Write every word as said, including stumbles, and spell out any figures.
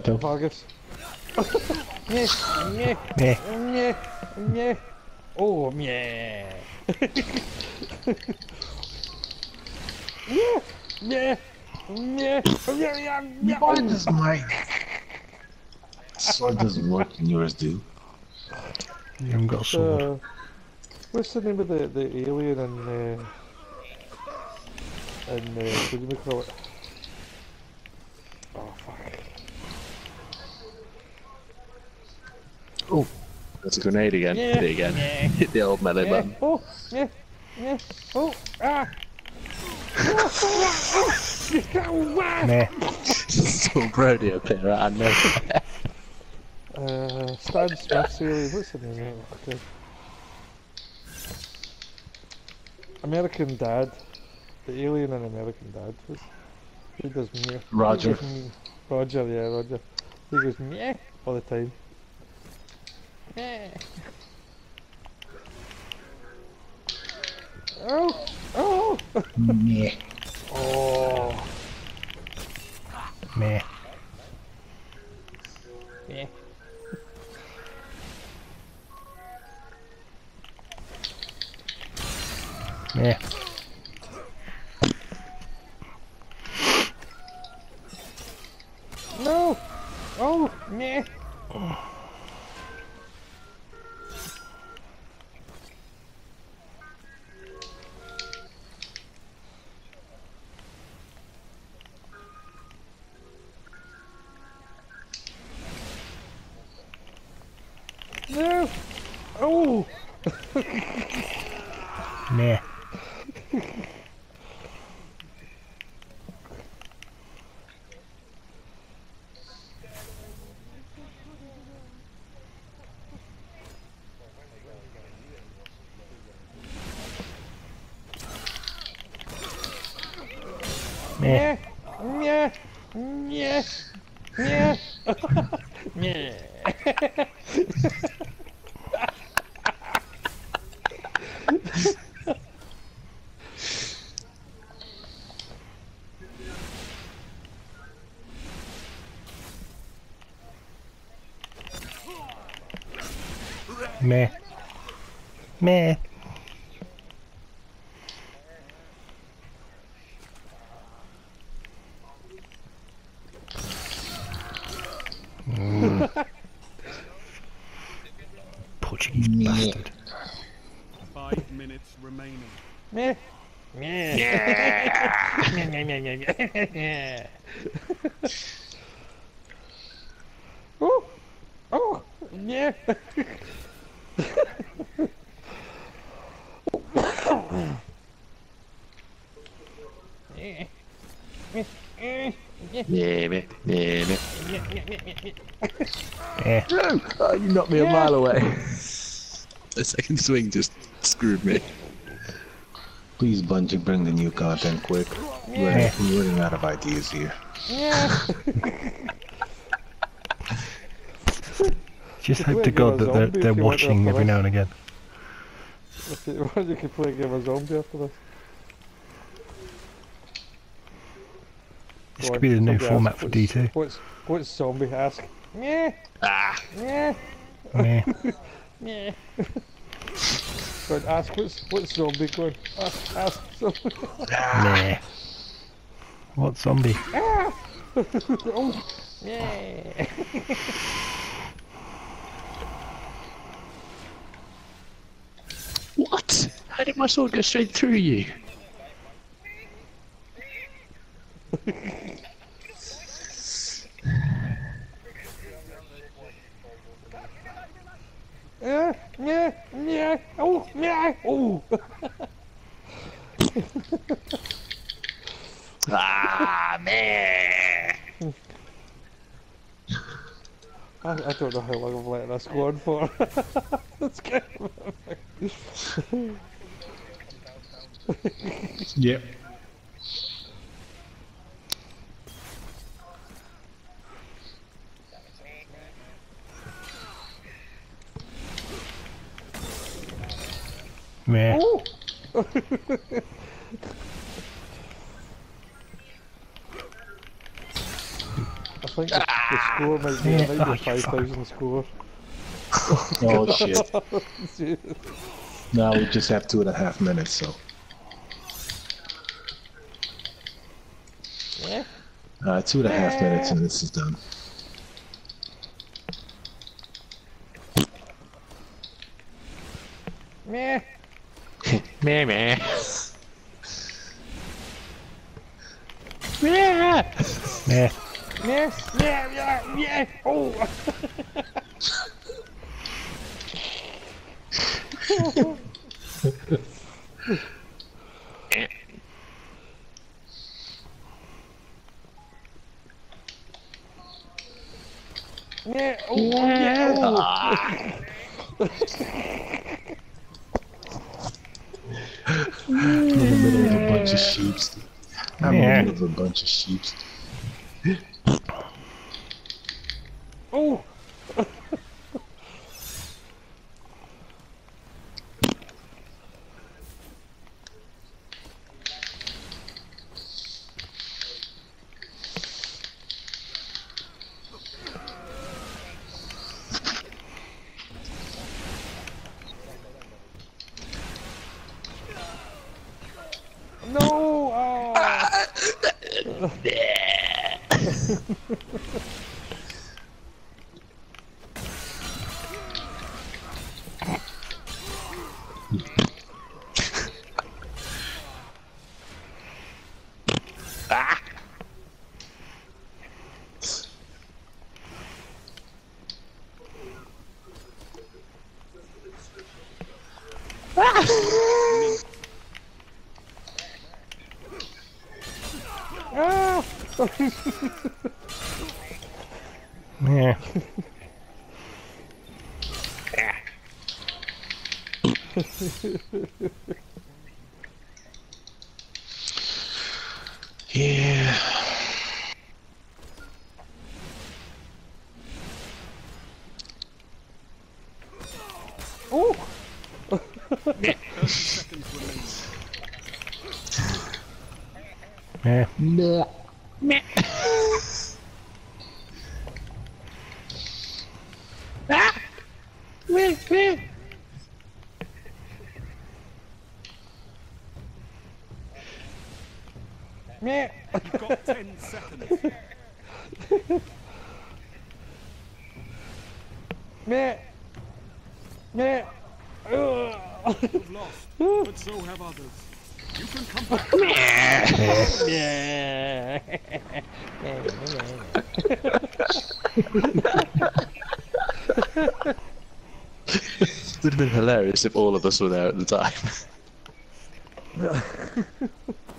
Vargas. Vargas. Nie, nie, Nie. nie, nie. O, nie. Nie, nie, nie, nie, nie. Why does my sword doesn't work and yours do? You haven't got a sword. Uh, what's the name of the, the alien in, uh, in, uh, what do you call it? Oh, fuck. Oh, that's a grenade again. Yeah. Hit it again. Yeah. Hit the old melee Yeah. button. Oh, yeah, yeah, oh, ah. Meh. So Brody up here, I know. Uh, Stan Smith's alien, what's the name of it? Okay. American Dad. The alien in American Dad. What's, he does meh. Roger. He goes, meh. Roger, yeah, Roger. He goes meh all the time. Meh. Oh! Oh! Meh. Oh! Meh. Meh. Meh. No! Oh! Meh! No! Oh! Meh. Meh. Yeah, yeah, yeah, yeah. Meh. Meh. Mm. Portuguese bastard. Five minutes remaining. Meh. Meh. Yeah. Meh, meh, meh, meh, meh. Oh, oh, yeah. Yeah. Meh, eh, yeah. Yeah, meh, yeah, meh. Eh. No! Oh, you knocked me a Yeah. mile away. The second swing just screwed me. Please, Bungie, bring the new content quick. We're, Yeah. we're running out of ideas here. Yeah. Just If hope we to give God a that they're, zombie, they're if you want watching after every this. now and again. If you, you could play a game of zombie after this. This Go could on, be the new somebody format ask, for what's- D two. What's, what's zombie ask? Yeah. Ah! Yeah. Meh. Yeah. Go on, ask what's, what's zombie going? Ask, ask zombie. Meh. What zombie? Ah! Oh. Yeah. What? How did my sword go straight through you? Yeah. Yeah. Yeah. Oh. Yeah. Oh. Ah, meh! I, I don't know how long I've let this go on for. That's kind of Yep. Meh. Oh! I think the, the score might be, Yeah. it might be Oh, a you five thousand score. Oh shit. Now we just have two and a half minutes, so. Yeah. Uh, two and a half minutes and this is done. Meh. Meh meh. Yeah. Meh. Yeah, yeah, yeah. Oh. Yeah. Oh. Yeah. Oh. I'm in the middle of a bunch of sheeps. I'm Yeah. in the middle of a bunch of sheeps. Oh. No! Oh. Ah! Yeah. Yeah. Oh! thirty seconds remaining. Yeah. Meh. You've got ten seconds. Meh. Meh. Ugh. You've lost, but so have others. You can come back. Yeah. It would have been hilarious if all of us were there at the time.